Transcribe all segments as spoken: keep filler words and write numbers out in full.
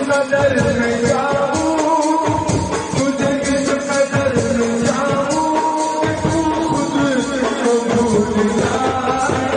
कदर में जाऊं, तुझे किस कदर में जाऊं, तू खुद को भूल जाए।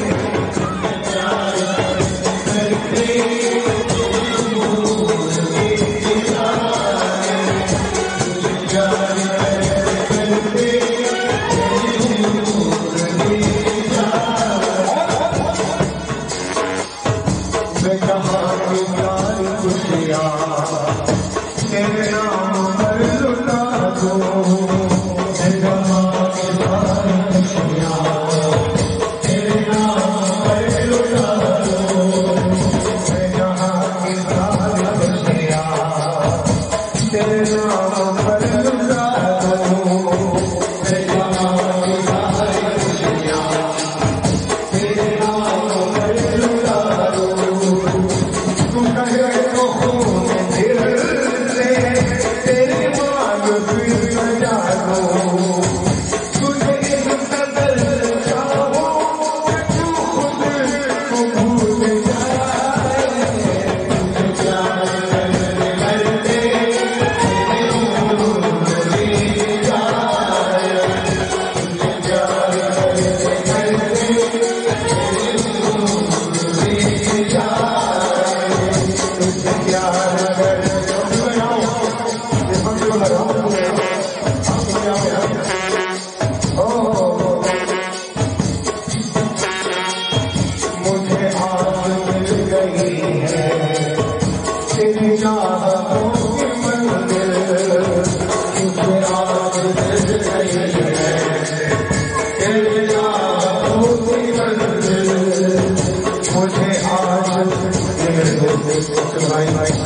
मैं कहाँ की सारी खुशियाँ तेरे नाम पर लुटा दूँ, मैं कहाँ की सारी खुशियाँ तेरे नाम पर लुटा दूँ, मैं कहाँ की सारी खुशियाँ तेरे नाम पर लुटा दूँ, मैं कहाँ की सारी खुशियाँ तेरे नाम पर लुटा दूँ। तू कहे तो खून दिल से तेरी मांग फिर सजा दूं, तुझे इस कदर चाहूं कि तू खुद को भूल जाए। तुझे प्यार करते करते तेरी उम्र बीत जाए, तुझे प्यार करते करते तेरी उम्र बीत जाए। तुझे प्यार करते बनाओ ये बंगलो लगाओ मुझे आज मिल गई है तेरी चाहतों की मंजिल, मुझे आज मिल गई है तेरी चाहतों की मंजिल, मुझे आज भाई भाई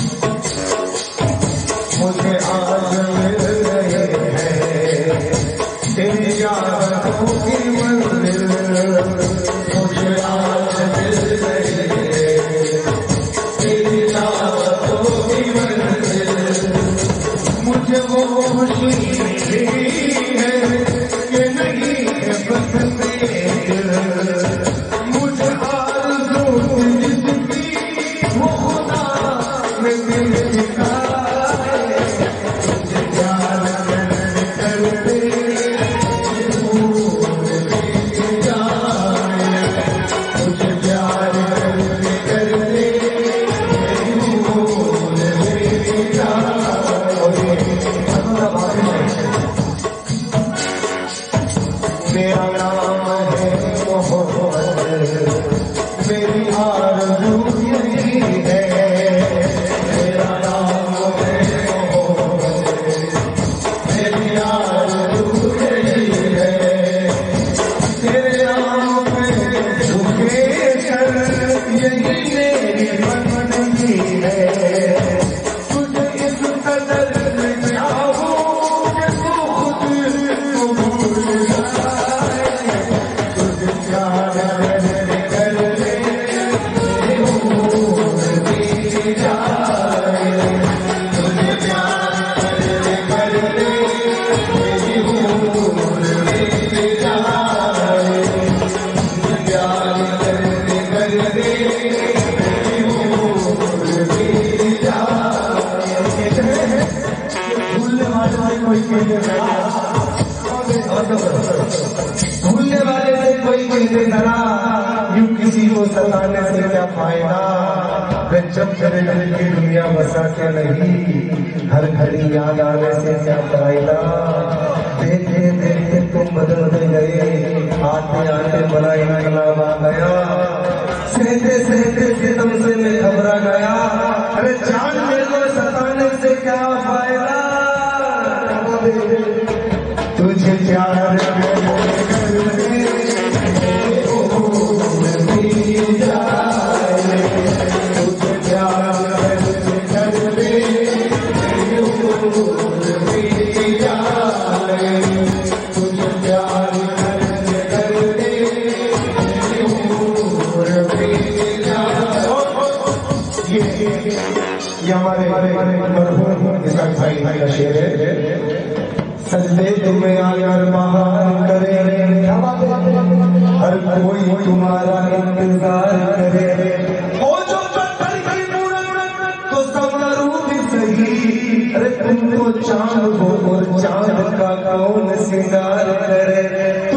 मुझे आज मिल गए हैं तेरी चाहतों की मंजिल, मुझे आज मिल गए हैं तेरी चाहतों की मंजिल। मुझे वो खुशी है कि नहीं है बस दिल, मुझे आरज़ू जिसकी वो खुदा में दिल दिखाए। तुझे प्यार करते करते उम्र बीत जाए, तुझे प्यार करते करते उम्र बीत जाए। मेरा नाम है मोहब्बत, मेरी आरज़ू यही है, मेरा नाम है मोहब्बत, मेरी आरज़ू यही है, तेरे नाम में झुके सर यही मेरी बंदगी है। तुझे इस कदर में चाहूं कि तू खुद को भूल जाए, तुझे प्यार करते करते तेरी उम्र बीत जाए, तुझे प्यार करते करते तेरी उम्र बीत जाए, तुझे प्यार करते करते तेरी उम्र बीत जाए। भूलने वाले कोई कहते भूलने वाले से कोई कहते जरा यूं किसी को सताने से क्या फायदा, जब चले दिल की दुनिया बसा के नहीं, हर घड़ी याद आने से क्या फायदा। देखते देखते तुम बदलते गए, आते आते बड़ा इनकलाब आ गया, सहते सहते सितम से मैं घबरा गया। अरे जान मेरे को सताने से क्या फायदा, तुझे प्यार ये हमारे मरहूम इसका भाई भाई का शेर है। सजदे तुम्हें आकर बहार करे, हर कोई तुम्हारा इंतजार करे, हो जो पत्थर की मूरत तो सब सही, अरे तुम तो चांद हो और चांद का कौन सिंगार करे।